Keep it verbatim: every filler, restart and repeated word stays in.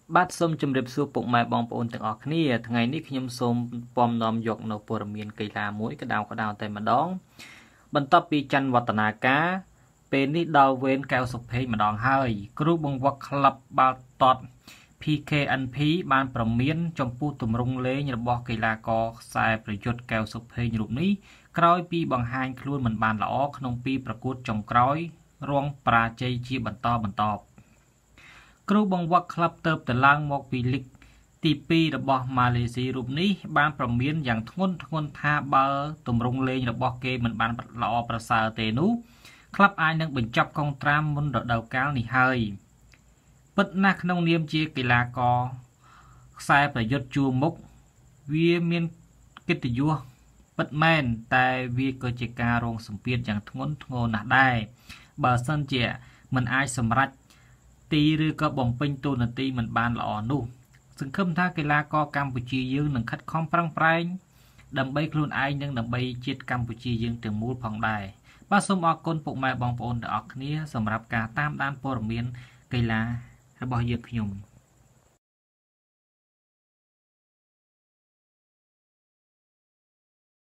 បាទសូមជម្រាបសួរពុកម៉ែបងប្អូនទាំងអស់គ្នាថ្ងៃនេះខ្ញុំសូមពំនាំយកនៅព័ត៌មានកីឡាមួយក្តៅក្តៅតែម្ដងបន្ទាប់ពីច័ន្ទវឌ្ឍនាការពេលនេះដល់វេនកែវសុភេងម្ដងហើយគ្រូបង្វឹកក្លឹបបាល់ទាត់ ភី ខេ អិន ភី បានប្រមានចំពោះទម្រង់លេងរបស់កីឡាករខ្សែប្រយុទ្ធកែវសុភេងរូបនេះក្រោយពីបង្ហាញខ្លួនមិនបានល្អក្នុងពីប្រកួតចុងក្រោយរងបរាជ័យជាបន្តបន្ទាប់គ្រូបង្វឹកក្លឹបទៅទៅឡើងមកពីលីកទីពីររបស់ម៉ាឡេស៊ីរូបនេះបានប្រមានយ៉ាងធ្ងន់ធ្ងរថាបើទម្រង់លេងរបស់គេមិនបានល្អប្រសើរទេនោះក្លឹបអាចនឹងបញ្ចប់កុងត្រាមុនរដូវកាលនេះហើយពិតណាស់ក្នុងនាមជាកីឡាករខ្សែប្រយុទ្ធជួរមុខវាមានកិត្តិយសពិតមែនតែវាក៏ជាការរងសម្ពាធយ៉ាងធ្ងន់ធ្ងរណាស់ដែរបើសិនជាមិនអាចសម្រេចទីឬក៏បំពេញតួនាទីមិនបានល្អនោះសង្ឃឹមថាកីឡាករកម្ពុជាយើងនឹងខិតខំប្រឹងប្រែងដើម្បីខ្លួនឯងនិងដើម្បីជាតិកម្ពុជាយើងទាំងមូលផងដែរបាទសូមអរគុណពុកម៉ែបងប្អូនទាំងអស់គ្នាសម្រាប់ការតាមដានព័ត៌មានកីឡារបស់យើងខ្ញុំ